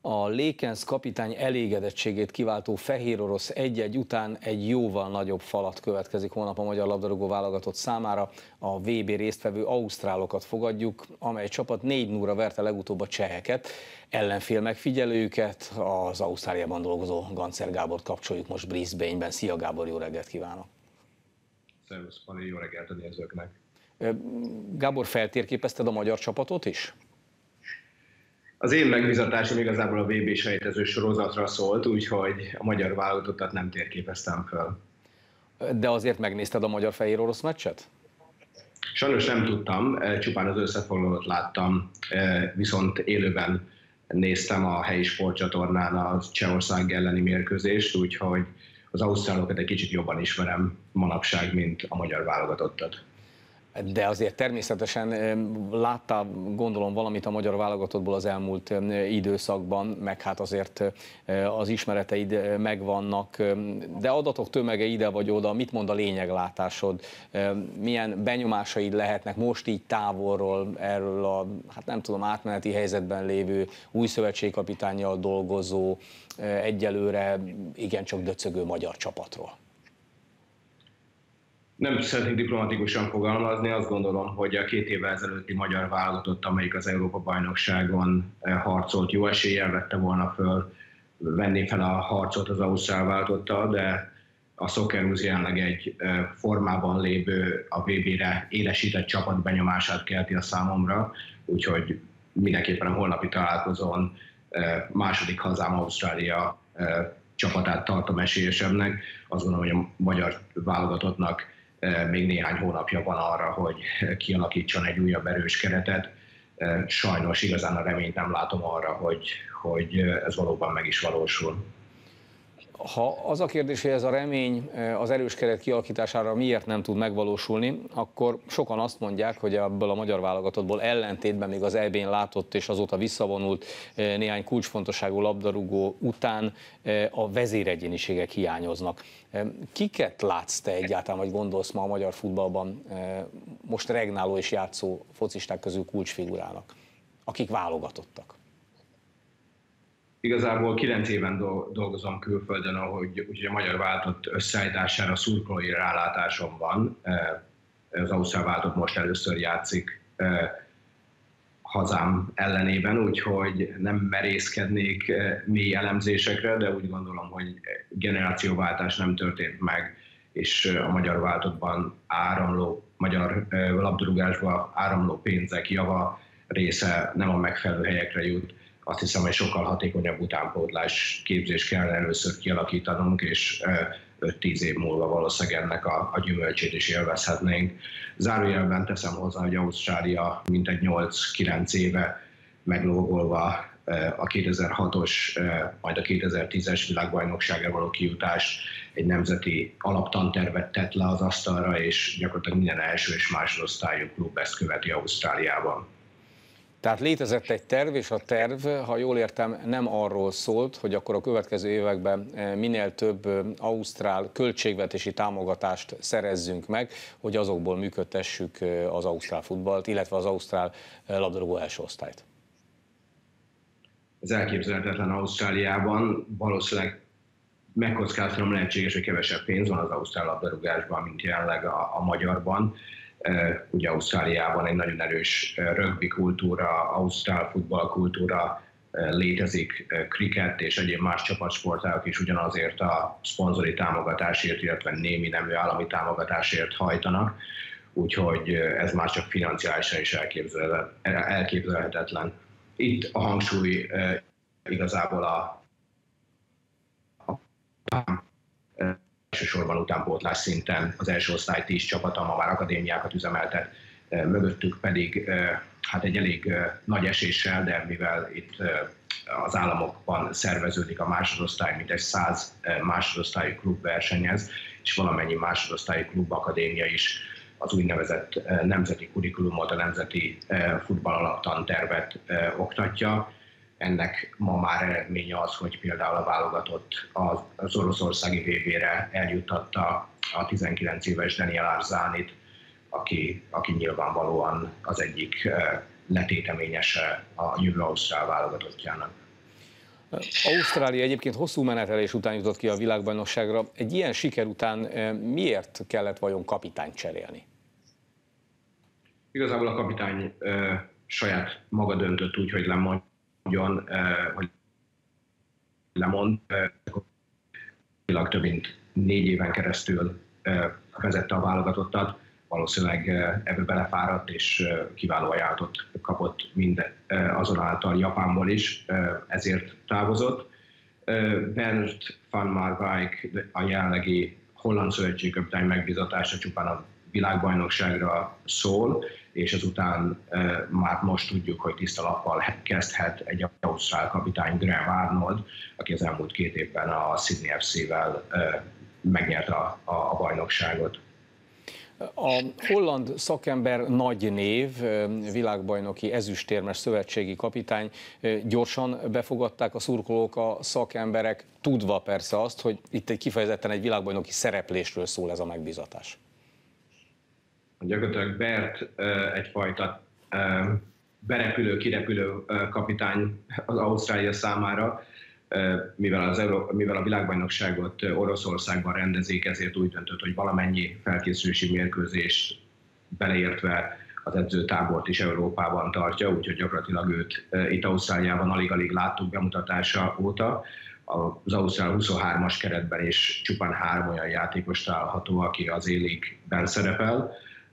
A Lékensz kapitány elégedettségét kiváltó fehér orosz 1-1 után egy jóval nagyobb falat következik holnap a magyar labdarúgó válogatott számára. A VB résztvevő ausztrálokat fogadjuk, amely csapat 4-0-ra verte legutóbb a cseheket. Ellenfél megfigyelőket, az Ausztráliában dolgozó Gancer Gábort kapcsoljuk most Brisbane-ben. Szia Gábor, jó reggelt kívánok! Szervusz Pali, jó reggelt a nézőknek! Gábor, feltérképezted a magyar csapatot is? Az én megbizatásom igazából a VB sejtező sorozatra szólt, úgyhogy a magyar válogatottat nem térképeztem föl. De azért megnézted a magyar-fehér orosz meccset? Sajnos nem tudtam, csupán az összefoglalót láttam, viszont élőben néztem a helyi sportcsatornán a Csehország elleni mérkőzést, úgyhogy az ausztrálokat egy kicsit jobban ismerem manapság, mint a magyar válogatottat. De azért természetesen láttál, gondolom, valamit a magyar válogatottból az elmúlt időszakban, meg hát azért az ismereteid megvannak, de adatok tömege ide vagy oda, mit mond a lényeglátásod, milyen benyomásaid lehetnek most így távolról erről a, hát nem tudom, átmeneti helyzetben lévő új szövetségkapitánnyal dolgozó, egyelőre igencsak döcögő magyar csapatról? Nem szeretnék diplomatikusan fogalmazni, azt gondolom, hogy a 2 évvel ezelőtti magyar válogatott, amelyik az Európa-bajnokságon harcolt, jó eséllyel vette volna föl, venni fel a harcot az ausztrál válogatottal, de a Socceroos jelenleg egy formában lévő, a VB-re élesített csapat benyomását kelti a számomra, úgyhogy mindenképpen a holnapi találkozón második hazám Ausztrália csapatát tartom esélyesebbnek. Azt gondolom, hogy a magyar válogatottnak még néhány hónapja van arra, hogy kialakítson egy újabb erős keretet. Sajnos igazán a reményt nem látom arra, hogy ez valóban meg is valósul. Ha az a kérdés, hogy ez a remény az erős keret kialakítására miért nem tud megvalósulni, akkor sokan azt mondják, hogy ebből a magyar válogatottból ellentétben még az EB-n látott és azóta visszavonult néhány kulcsfontosságú labdarúgó után a vezéregyéniségek hiányoznak. Kiket látsz te egyáltalán, vagy gondolsz ma a magyar futballban most regnáló és játszó focisták közül kulcsfigurának, akik válogatottak? Igazából 9 éven dolgozom külföldön, úgyhogy a magyar válogatott összeállítására szurkolói rálátásom van. Az ausztrál válogatott most először játszik hazám ellenében, úgyhogy nem merészkednék mély elemzésekre, de úgy gondolom, hogy generációváltás nem történt meg, és a magyar válogatottban magyar labdarúgásba áramló pénzek java része nem a megfelelő helyekre jut. Azt hiszem, hogy sokkal hatékonyabb utánpótlás képzést kellene először kialakítanunk, és 5-10 év múlva valószínűleg ennek a gyümölcsét is élvezhetnénk. Zárójelben teszem hozzá, hogy Ausztrália mintegy 8-9 éve meglógolva a 2006-os, majd a 2010-es világbajnokságra való kijutás egy nemzeti alaptantervet tett le az asztalra, és gyakorlatilag minden első és másodosztályú klub ezt követi Ausztráliában. Tehát létezett egy terv, és a terv, ha jól értem, nem arról szólt, hogy akkor a következő években minél több ausztrál költségvetési támogatást szerezzünk meg, hogy azokból működtessük az ausztrál futballt, illetve az ausztrál labdarúgó első osztályt. Ez elképzelhetetlen Ausztráliában. Valószínűleg megkockáztatom, lehetséges, hogy kevesebb pénz van az ausztrál labdarúgásban, mint jelenleg a magyarban. Ugye Ausztráliában egy nagyon erős rögbi kultúra, ausztrál futballkultúra létezik, kriket és egyéb más csapatsportágok is ugyanazért a szponzori támogatásért, illetve némi nemű állami támogatásért hajtanak, úgyhogy ez már csak financiálisan is elképzelhetetlen. Itt a hangsúly igazából elsősorban utánpótlás szinten az első osztály 10 csapata ma már akadémiákat üzemeltet, mögöttük pedig hát egy elég nagy eséssel, de mivel itt az államokban szerveződik a másodosztály, mintegy 100 másodosztályú klub versenyez, és valamennyi másodosztályú klub akadémia is az úgynevezett nemzeti kurikulumot, a nemzeti futballalaptantervet oktatja. Ennek ma már eredménye az, hogy például a válogatott az oroszországi VB-re eljuttatta a 19 éves Daniel Arzánit, aki nyilvánvalóan az egyik letéteményese a jövő ausztrál válogatottjának. Ausztrália egyébként hosszú menetelés után jutott ki a világbajnokságra. Egy ilyen siker után miért kellett vajon kapitányt cserélni? Igazából a kapitány saját maga döntött úgy, hogy lemondjon, hogy lemond. Több mint 4 éven keresztül vezette a válogatottat, valószínűleg ebbe belefáradt és kiváló ajánlatot kapott azonáltal Japánból is, ezért távozott. Bernd van Marwijk, a jelenlegi holland szövetségkapitány megbízatása csupán a világbajnokságra szól, és ezután már most tudjuk, hogy tiszta lappal kezdhet egy ausztrál kapitány, Graham Arnold, aki az elmúlt 2 évben a Sydney FC-vel megnyerte a bajnokságot. A holland szakember nagy név, világbajnoki ezüstérmes szövetségi kapitány, gyorsan befogadták a szurkolók, a szakemberek, tudva persze azt, hogy itt kifejezetten egy világbajnoki szereplésről szól ez a megbízatás. Gyakorlatilag Bert egyfajta berepülő-kirepülő kapitány az Ausztrália számára, mivel a világbajnokságot Oroszországban rendezik, ezért úgy döntött, hogy valamennyi felkészülési mérkőzést beleértve az edzőtábort is Európában tartja, úgyhogy gyakorlatilag őt itt Ausztráliában alig-alig láttuk bemutatása óta. Az Ausztrál 23-as keretben is csupán 3 olyan játékos található, aki az A-League-ben szerepel,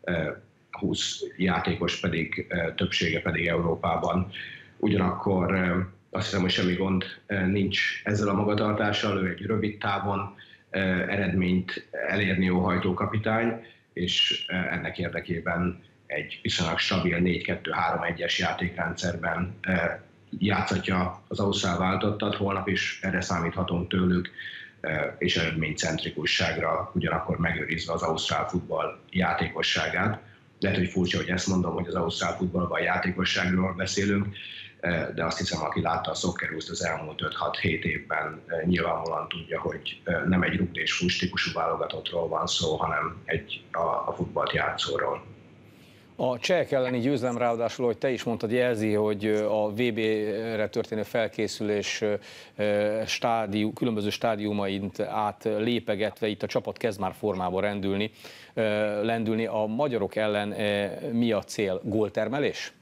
20 játékos pedig, többsége pedig Európában. Ugyanakkor azt hiszem, hogy semmi gond nincs ezzel a magatartással, ő egy rövid távon eredményt elérni óhajtó kapitány, és ennek érdekében egy viszonylag stabil 4-2-3-1-es játékrendszerben játszatja az ausztrál váltottat, holnap is erre számíthatunk tőlük, és eredménycentrikusságra, ugyanakkor megőrizve az ausztrál futball játékosságát. Lehet, hogy furcsa, hogy ezt mondom, hogy az ausztrál futballban játékosságról beszélünk, de azt hiszem, aki látta a Socceroos-t az elmúlt 5-6-7 évben, nyilvánvalóan tudja, hogy nem egy rugd és fús típusú válogatottról van szó, hanem a futballt játszóról. A csehek elleni győzelem ráadásul, hogy te is mondtad, jelzi, hogy a VB-re történő felkészülés különböző stádiumaint átlépegetve itt a csapat kezd már formába lendülni. A magyarok ellen mi a cél? Góltermelés?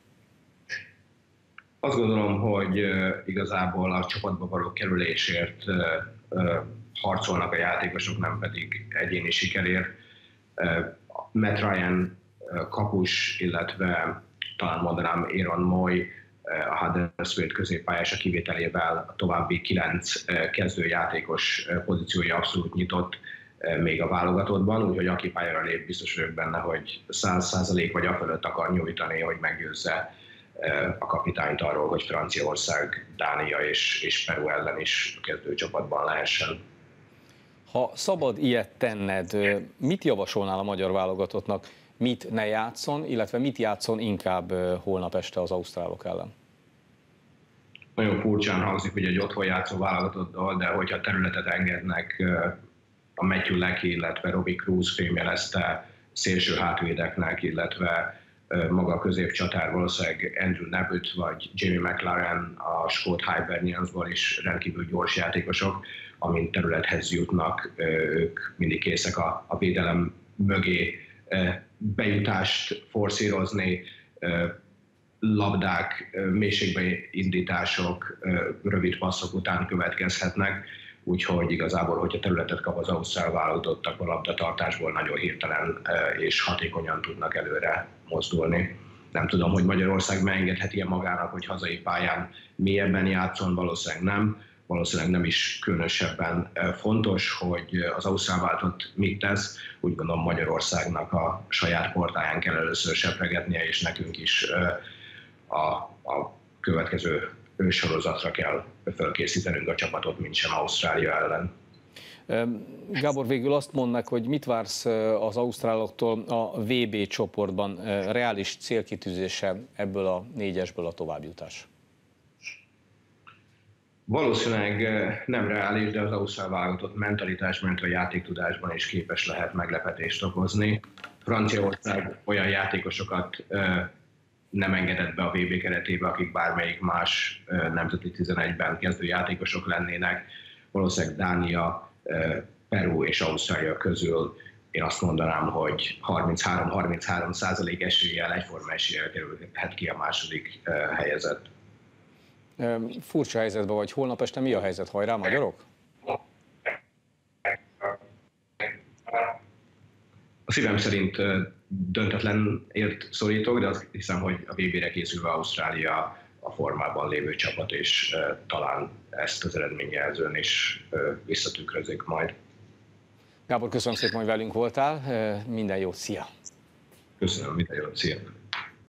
Azt gondolom, hogy igazából a csapatba való kerülésért harcolnak a játékosok, nem pedig egyéni sikerért. Matt Ryan kapus, illetve talán mondanám Aaron Moy, a Huddersfield középpályása kivételével a további 9 kezdőjátékos pozíciója abszolút nyitott még a válogatottban, úgyhogy aki pályára lép, biztos vagyok benne, hogy 100% vagy afölött akar nyújtani, hogy meggyőzze a kapitányt arról, hogy Franciaország, Dánia és Peru ellen is kezdőcsapatban lehessen. Ha szabad ilyet tenned, mit javasolnál a magyar válogatottnak? Mit ne játszon, illetve mit játszon inkább holnap este az ausztrálok ellen? Nagyon furcsán hangzik, hogy egy otthon játszó válogatottól, de hogyha területet engednek a Matthew Leckie, illetve Robbie Cruz fémjelezte szélső hátvédeknek, illetve maga a középcsatár, valószínűleg Andrew Nebutt vagy Jamie McLaren a skót Hiberniansból is rendkívül gyors játékosok, amint területhez jutnak, ők mindig készek a védelem mögé bejutást forszírozni, labdák, mélységbe indítások, rövid passzok után következhetnek, úgyhogy igazából, hogyha területet kap az ausztrál válogatott, akkor labdatartásból nagyon hirtelen és hatékonyan tudnak előre mozdulni. Nem tudom, hogy Magyarország megengedheti-e magának, hogy hazai pályán mélyebben játszon, valószínűleg nem. Valószínűleg nem is különösebben fontos, hogy az ausztrál válogatott mit tesz. Úgy gondolom, Magyarországnak a saját portáján kell először sepregetnie, és nekünk is a következő sorozatra kell felkészítenünk a csapatot, mint sem Ausztrália ellen. Gábor, végül azt mondd meg, hogy mit vársz az ausztráloktól a VB csoportban, reális célkitűzése ebből a 4-esből a továbbjutás? Valószínűleg nem reális, de az ausztrál válogatott mentalitásban, a játéktudásban is képes lehet meglepetést okozni. Franciaország olyan játékosokat nem engedett be a VB keretébe, akik bármelyik más nemzeti 11-ben kezdő játékosok lennének. Valószínűleg Dánia, Peru és Ausztrália közül én azt mondanám, hogy 33% eséllyel, egyforma eséllyel kerülhet ki a második helyezett. Furcsa helyzetben vagy. Holnap este mi a helyzet? Hajrá, magyarok? A szívem szerint döntetlenért szorítok, de azt hiszem, hogy a VB-re készülve Ausztrália a formában lévő csapat, és talán ezt az eredményjelzőn is visszatükrözik majd. Gábor, köszönöm szépen, hogy velünk voltál. Minden jót, szia! Köszönöm, minden jót, szia!